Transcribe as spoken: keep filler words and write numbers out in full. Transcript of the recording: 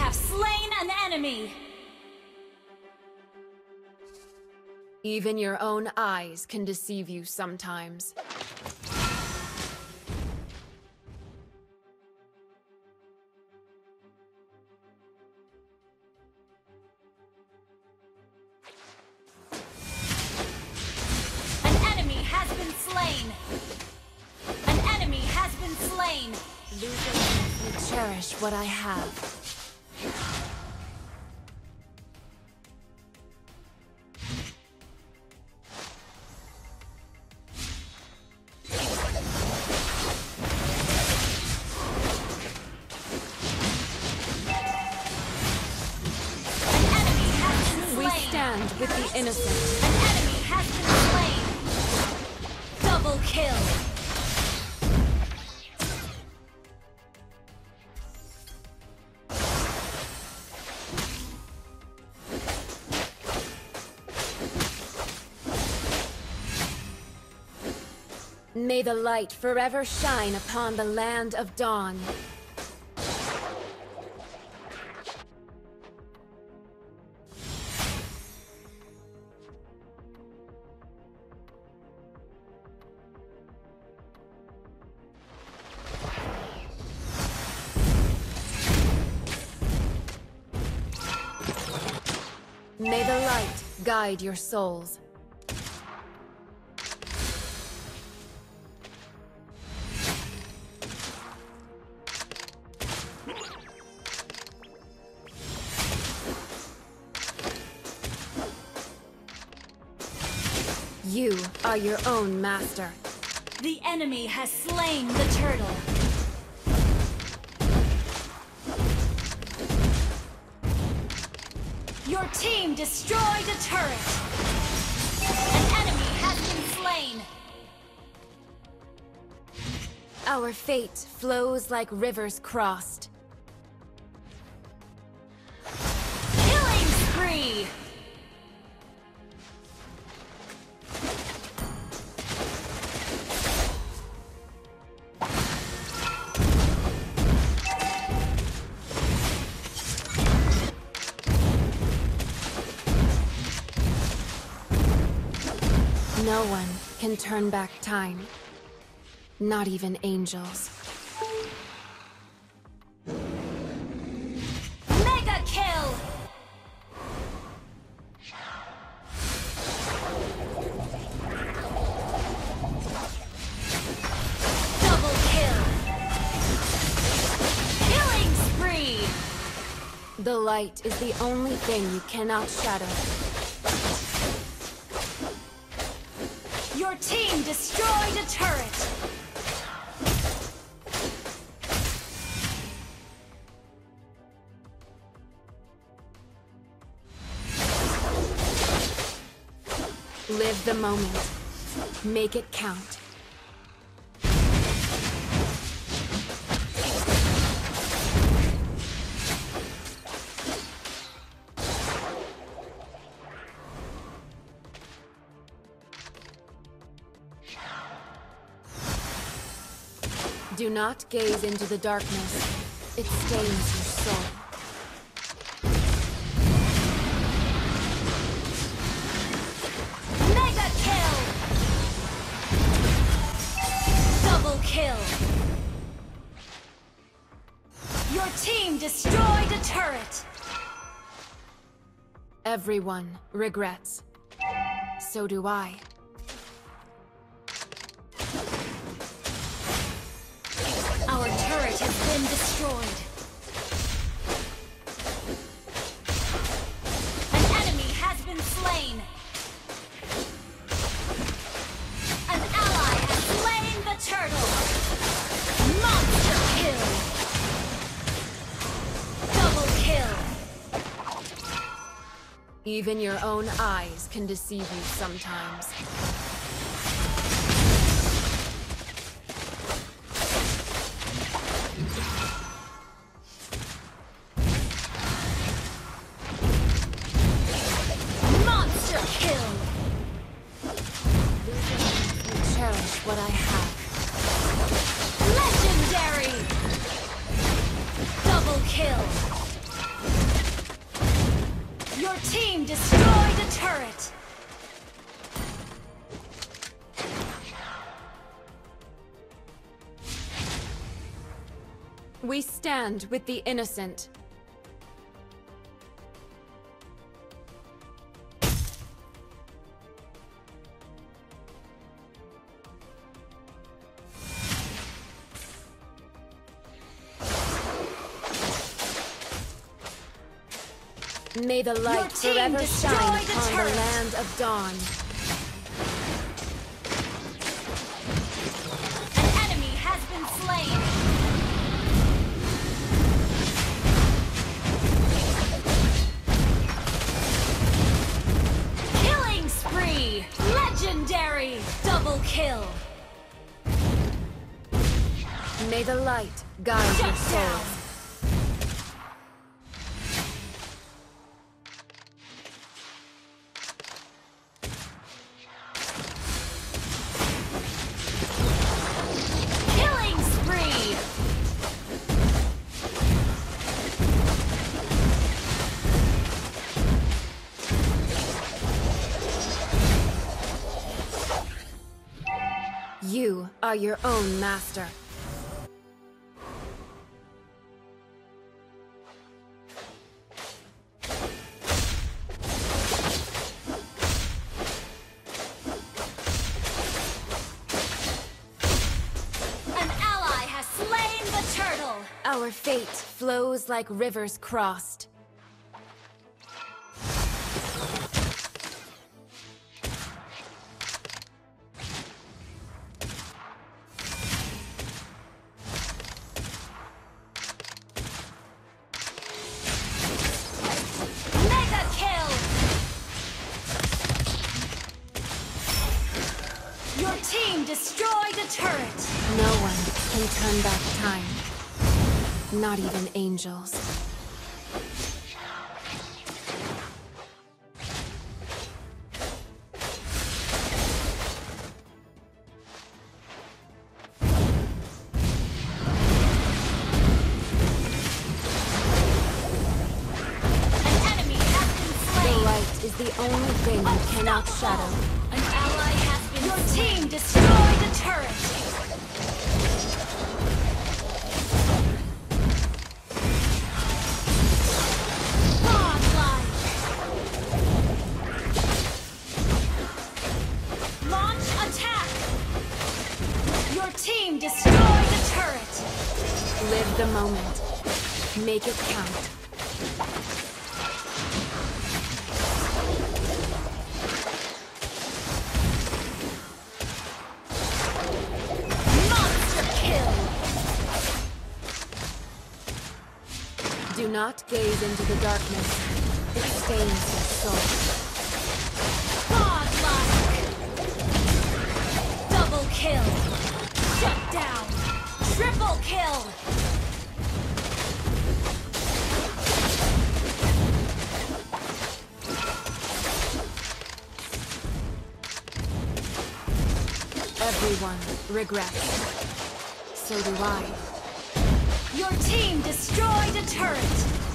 have slain an enemy! Even your own eyes can deceive you sometimes. An enemy has been slain! An enemy has been slain! Losing you cherish what I have. With the innocent. An enemy has been slain! Double kill! May the light forever shine upon the land of dawn. May the light guide your souls. You are your own master. The enemy has slain the turtle. Your team destroyed a turret! An enemy has been slain! Our fate flows like rivers crossed. Killing spree! No one can turn back time. Not even angels. Mega kill! Double kill! Killing spree! The light is the only thing you cannot shadow. Your team destroyed a turret! Live the moment. Make it count. Do not gaze into the darkness. It stains your soul. Mega kill! Double kill! Your team destroyed a turret! Everyone regrets. So do I. Our turret has been destroyed. An enemy has been slain. An ally has slain the turtle. Monster kill. Double kill. Even your own eyes can deceive you sometimes. What I have. Legendary! Double kill! We stand with the innocent. May the light forever shine upon the land of dawn. An enemy has been slain. Killing spree! Legendary! Double kill! May the light guide your souls. You are your own master. An ally has slain the turtle! Our fate flows like rivers crossed. Your team destroyed a turret! No one can turn back time. Not even angels. An enemy has been slain! The light is the only thing you cannot shadow. An ally has been Your team destroyed a turret! Godlike! Launch attack! Your team destroyed a turret! Live the moment. Make it count. Do not gaze into the darkness. It stains your soul. Godlike! Double kill! Shut down! Triple kill! Everyone regrets. So do I. Your team destroyed a turret!